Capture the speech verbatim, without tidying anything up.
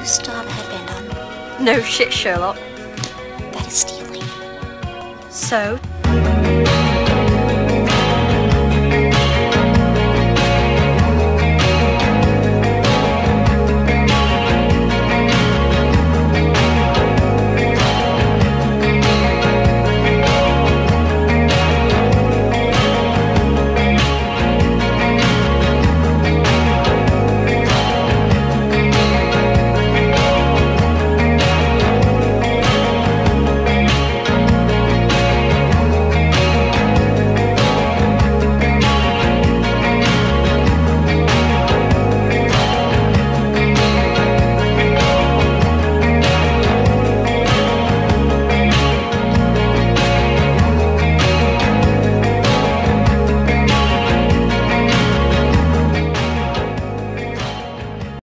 still have a headband on. No shit, Sherlock. That is stealing. So,